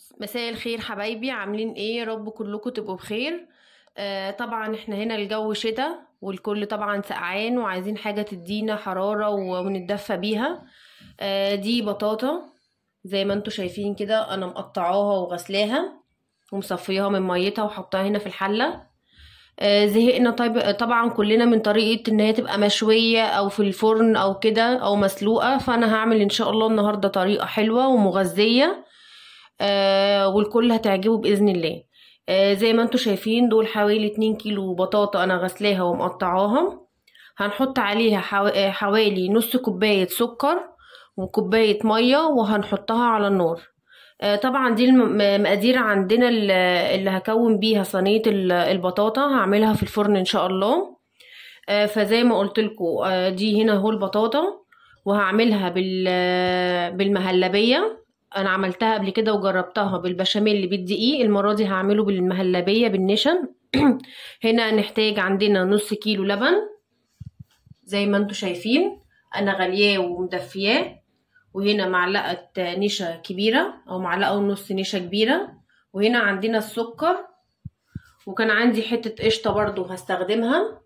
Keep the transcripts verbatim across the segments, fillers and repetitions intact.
مساء الخير حبايبي، عاملين ايه؟ يا رب كلكم تبقوا بخير. آه طبعا احنا هنا الجو شتاء والكل طبعا سقعان وعايزين حاجة تدينا حرارة و- ونتدفى بيها. آه دي بطاطا زي ما انتوا شايفين كده، انا مقطعاها وغسلاها ومصفياها من ميتها وحطاها هنا في الحلة. آه زهقنا طيب طبعا كلنا من طريقة ان هي تبقى مشوية او في الفرن او كده او مسلوقة، فانا هعمل ان شاء الله النهاردة طريقة حلوة ومغذية. آه والكل هتعجبه بإذن الله. آه زي ما انتوا شايفين دول حوالي اتنين كيلو بطاطا انا غسلاها ومقطعاها. هنحط عليها حو- آه، حوالي نص كوباية سكر وكوباية مية وهنحطها على النار. آه طبعا دي الم- المقادير عندنا ال- اللي هكون بيها صينية ال- البطاطا، هعملها في الفرن ان شاء الله. آه فزي ما قلت لكم، آه دي هنا هو البطاطا، وهعملها بال آه، بالمهلبية. انا عملتها قبل كده وجربتها بالبشاميل بالدقيق، المرة دي هعمله بالمهلبية بالنشا. هنا نحتاج عندنا نص كيلو لبن زي ما انتوا شايفين، انا غلياه ومدفياه. وهنا معلقة نشا كبيرة او معلقة ونص نشا كبيرة. وهنا عندنا السكر، وكان عندي حتة قشطة برضو هستخدمها.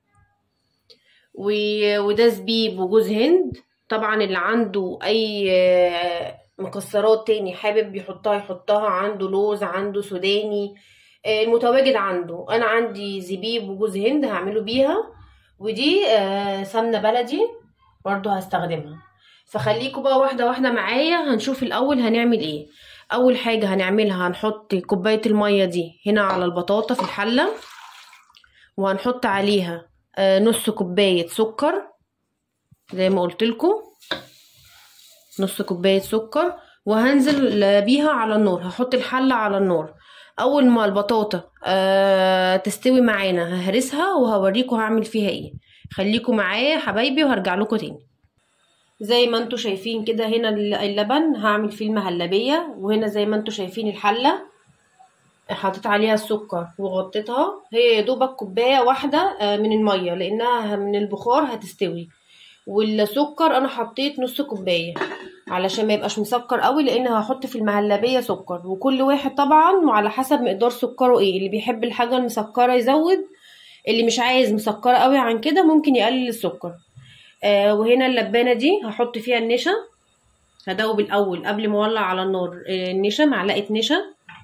و- وده زبيب وجوز هند. طبعا اللي عنده اي آه، مكسرات تاني حابب يحطها يحطها، عنده لوز عنده سوداني، آه، المتواجد عنده. انا عندي زبيب وجوز هند هعمله بيها. ودي آه، سمنة بلدي برضو هستخدمها. فخليكوا بقى واحدة واحدة معايا، هنشوف الاول هنعمل ايه. اول حاجة هنعملها هنحط كوباية المية دي هنا على البطاطا في الحلة، وهنحط عليها آه، نص كوباية سكر زي ما قلت لكم، نص كوباية سكر. وهنزل بيها على النار، هحط الحلة على النار. اول ما البطاطا آه تستوي معانا ههرسها وهوريكم هعمل فيها ايه. خليكم معايا حبايبي وهرجع لكم تاني. زي ما انتوا شايفين كده هنا اللبن هعمل فيه المهلبية، وهنا زي ما انتوا شايفين الحلة حطيت عليها السكر وغطيتها. هي يا دوبك كوباية واحدة آه، من المية لانها من البخار هتستوي. والسكر انا حطيت نص كوبايه علشان ما يبقاش مسكر قوي، لان هحط في المهلبيه سكر، وكل واحد طبعا وعلى حسب مقدار سكره ايه. اللي بيحب الحاجه المسكره يزود، اللي مش عايز مسكره قوي عن كده ممكن يقلل السكر. آه وهنا اللبانه دي هحط فيها النشا. هدوب الاول قبل ما اولع على النار آه النشا، معلقه نشا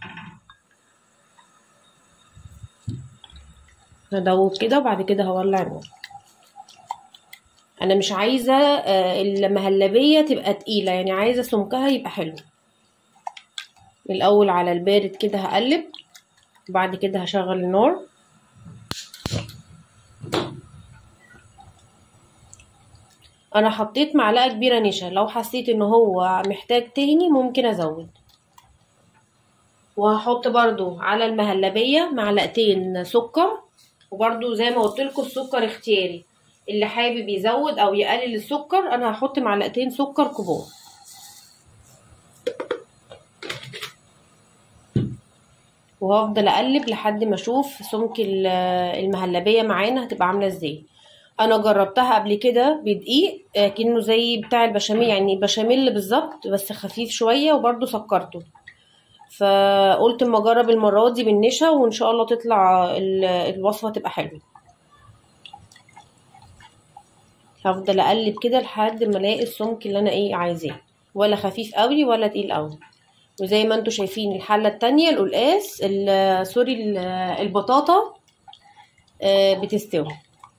هدوب كده، وبعد كده هولع النار. انا مش عايزه آه المهلبيه تبقى تقيله، يعني عايزه سمكها يبقى حلو. الاول على البارد كده هقلب، وبعد كده هشغل النار. انا حطيت معلقه كبيره نشا، لو حسيت ان هو محتاج تاني ممكن ازود. وهحط برضو على المهلبيه معلقتين سكر، وبرضو زي ما قلت لكم السكر اختياري، اللي حابب يزود او يقلل السكر. انا هحط معلقتين سكر كبار. وهفضل اقلب لحد ما اشوف سمك المهلبيه معانا هتبقى عامله ازاي. انا جربتها قبل كده بدقيق كأنه زي بتاع البشاميل، يعني بشاميل بالظبط بس خفيف شويه، وبرده سكرته. فقلت اما اجرب المره دي بالنشا، وان شاء الله تطلع الوصفه تبقى حلوه. هفضل اقلب كده لحد ما الاقي السمك اللي انا ايه عايزاه، ولا خفيف قوي ولا تقيل قوي. وزي ما انتوا شايفين الحله التانية القلقاس سوري البطاطا بتستوي.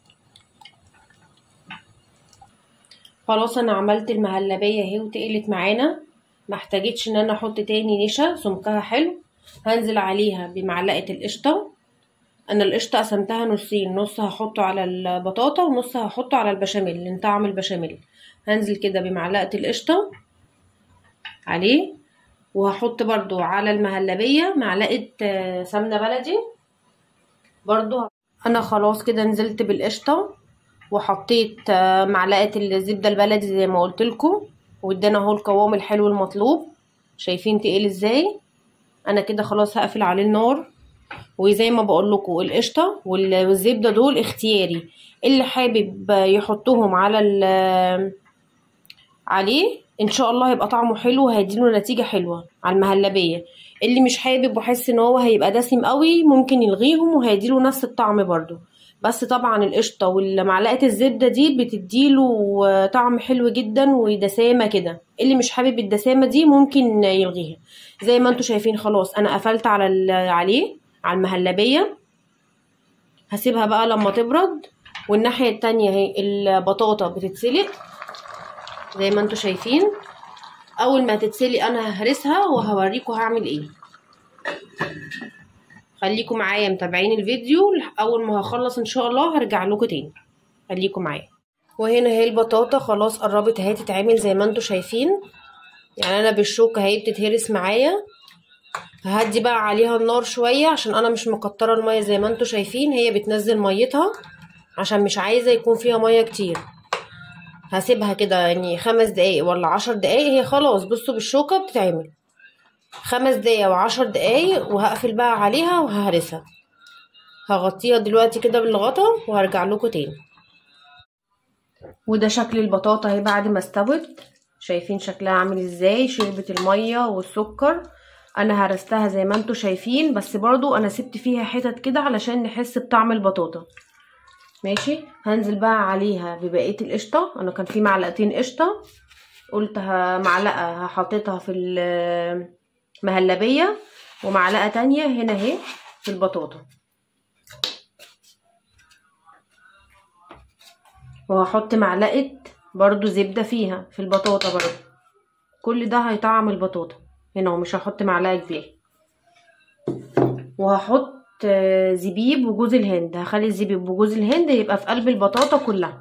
خلاص انا عملت المهلبيه اهي وتقلت معانا، ما احتاجتش ان انا احط تاني نشا، سمكها حلو. هنزل عليها بمعلقه القشطه. انا القشطه قسمتها نصين، نص هحطه على البطاطا ونص هحطه على البشاميل لطعم البشاميل. هنزل كده بمعلقه القشطه عليه، وهحط برضو على المهلبيه معلقه سمنه بلدي برضو. انا خلاص كده نزلت بالقشطه وحطيت معلقه الزبده البلدي زي ما قلت لكم، وادانا اهو القوام الحلو المطلوب. شايفين تقيل ازاي؟ انا كده خلاص هقفل عليه النار. وزي ما بقول لكم القشطه والزبده دول اختياري، اللي حابب يحطهم على عليه ان شاء الله هيبقى طعمه حلو وهيديله نتيجه حلوه على المهلبيه. اللي مش حابب وحاسس ان هو هيبقى دسم قوي ممكن يلغيهم وهيديله نفس الطعم برضو. بس طبعا القشطه والمعلقه الزبده دي بتديله طعم حلو جدا ودسامه كده. اللي مش حابب الدسامه دي ممكن يلغيها. زي ما انتوا شايفين خلاص انا قفلت على عليه على المهلبيه. هسيبها بقى لما تبرد. والناحيه التانية اهي البطاطا بتتسلق زي ما انتوا شايفين. اول ما تتسلق انا ههرسها وهوريكم هعمل ايه. خليكم معايا متابعين الفيديو. اول ما هخلص ان شاء الله هرجع لكم تاني. خليكم معايا. وهنا اهي البطاطا خلاص قربت اهي تتعمل زي ما انتوا شايفين. يعني انا بالشوكه اهي بتتهرس معايا. ههدي بقى عليها النار شويه عشان انا مش مكتره الميه زي ما انتوا شايفين. هي بتنزل ميتها عشان مش عايزه يكون فيها ميه كتير. هسيبها كده يعني خمس دقايق ولا عشر دقايق. هي خلاص بصوا بالشوكه بتتعمل خمس دقايق وعشر دقايق. وهقفل بقى عليها وههرسها. هغطيها دلوقتي كده بالغطا وهرجع لكم تاني. وده شكل البطاطا اهي بعد ما استوت. شايفين شكلها عامل ازاي؟ شربت الميه والسكر. انا هرستها زي ما انتوا شايفين بس برضو انا سبت فيها حتت كده علشان نحس بطعم البطاطا. ماشي. هنزل بقى عليها ببقيه القشطه. انا كان في معلقتين قشطه قلت معلقه حطيتها في المهلبيه ومعلقه تانية هنا اهي في البطاطا. وهحط معلقه برضو زبده فيها في البطاطا برضو. كل ده هيطعم البطاطا هنا ومش هحط معلقه كبيره. وهحط زبيب وجوز الهند. هخلي الزبيب وجوز الهند يبقى في قلب البطاطا كلها.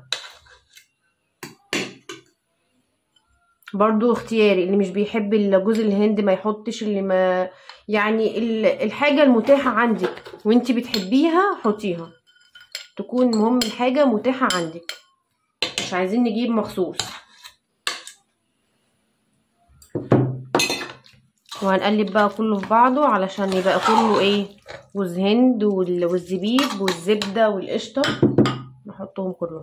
برضو اختياري. اللي مش بيحب جوز الهند ما يحطش. اللي ما يعني الحاجه المتاحه عندك وانتي بتحبيها حطيها. تكون مهم الحاجه متاحه عندك مش عايزين نجيب مخصوص. وهنقلب بقى كله في بعضه علشان يبقى كله ايه جوز هند والزبيب والزبده والقشطه. نحطهم كلهم.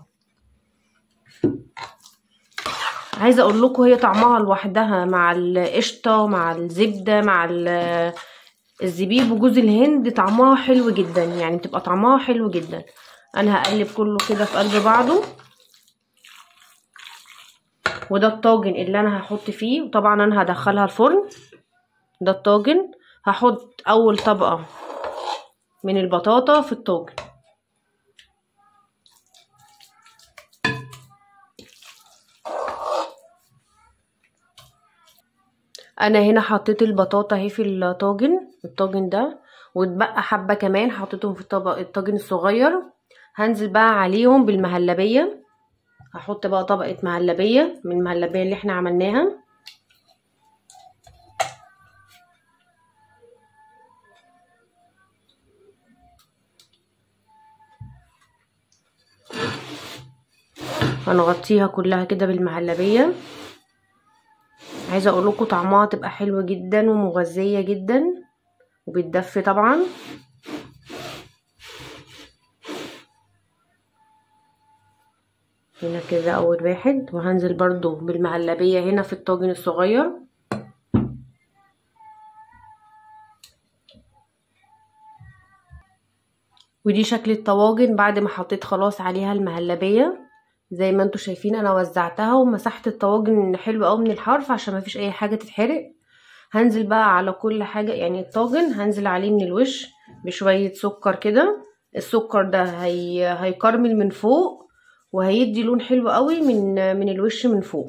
عايزه اقول لكم هي طعمها لوحدها مع القشطه مع الزبده مع الزبيب وجوز الهند طعمها حلو جدا. يعني بتبقى طعمها حلو جدا. انا هقلب كله كده في قلب بعضه. وده الطاجن اللي انا هحط فيه. وطبعا انا هدخلها الفرن. ده الطاجن. هحط اول طبقه من البطاطا في الطاجن. انا هنا حطيت البطاطا اهي في الطاجن الطاجن ده. واتبقى حبه كمان حطيتهم في الطبق الطاجن الصغير. هنزل بقى عليهم بالمهلبيه. هحط بقى طبقه مهلبيه من المهلبيه اللي احنا عملناها. هنغطيها كلها كده بالمهلبيه. عايزه اقول لكم طعمها تبقى حلوه جدا ومغذيه جدا وبتدفي طبعا. هنا كده اول واحد. وهنزل برضو بالمهلبيه هنا في الطاجن الصغير. ودي شكل الطواجن بعد ما حطيت خلاص عليها المهلبيه. زي ما انتوا شايفين انا وزعتها ومسحت الطواجن حلو قوي من الحرف عشان ما فيش اي حاجه تتحرق. هنزل بقى على كل حاجه يعني الطاجن هنزل عليه من الوش بشويه سكر كده. السكر ده هي هيكرمل من فوق وهيدي لون حلو قوي من من الوش من فوق.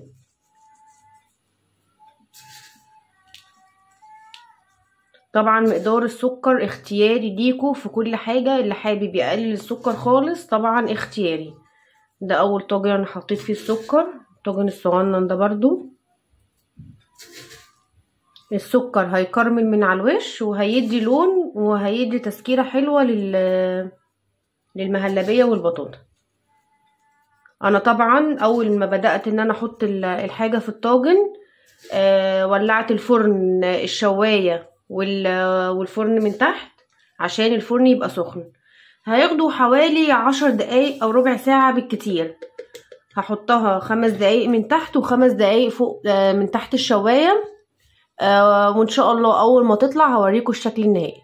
طبعا مقدار السكر اختياري ليكوا في كل حاجه. اللي حابب يقلل السكر خالص طبعا اختياري. ده اول طاجن انا حطيت فيه السكر. الطاجن الصغنن ده برضو السكر هيكرمل من على الوش وهيدي لون وهيدي تسكيره حلوه لل للمهلبيه والبطاطا. انا طبعا اول ما بدات ان انا احط الحاجه في الطاجن آه ولعت الفرن الشوايه والفرن من تحت عشان الفرن يبقى سخن. هياخدوا حوالي عشر دقايق او ربع ساعه بالكتير. هحطها خمس دقايق من تحت وخمس دقايق فوق آه من تحت الشوايه آه وان شاء الله اول ما تطلع هوريكم الشكل النهائي.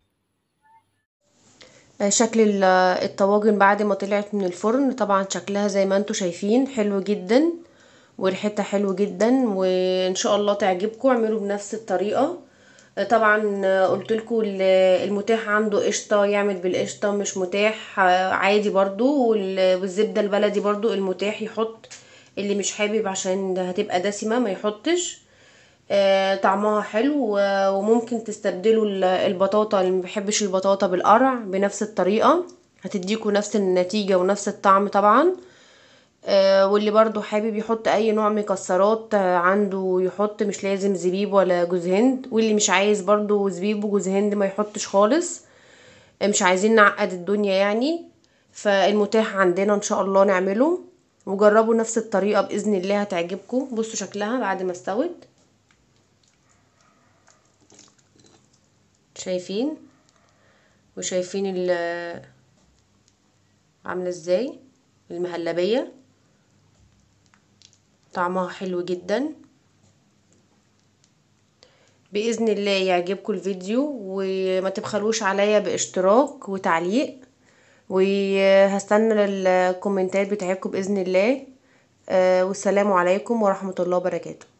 آه شكل ال- الطواجن بعد ما طلعت من الفرن، طبعا شكلها زي ما انتم شايفين حلو جدا وريحتها حلو جدا، وان شاء الله تعجبكم. اعملوا بنفس الطريقه. طبعا قلت لكم المتاح عنده قشطه يعمل بالقشطه، مش متاح عادي برضو، والزبده البلدي برضو المتاح يحط، اللي مش حابب عشان هتبقى دسمه ما يحطش. آه، طعمها حلو. وممكن تستبدلوا البطاطا اللي مبيحبش البطاطا بالقرع بنفس الطريقه، هتديكوا نفس النتيجه ونفس الطعم طبعا. آه، واللي برضو حابب يحط اي نوع مكسرات آه، عنده يحط، مش لازم زبيب ولا جوز هند. واللي مش عايز برضو زبيب وجوز هند ما يحطش خالص. آه، مش عايزين نعقد الدنيا يعني. فالمتاح عندنا ان شاء الله نعمله، وجربوا نفس الطريقة بإذن الله هتعجبكم. بصوا شكلها بعد ما استوت، شايفين وشايفين ال- عاملة ازاي المهلبية، طعمها حلو جدا. بإذن الله يعجبكم الفيديو، وما تبخلوش عليا باشتراك وتعليق، وهستنى الكومنتات بتاعتكم بإذن الله. آه، والسلام عليكم ورحمة الله وبركاته.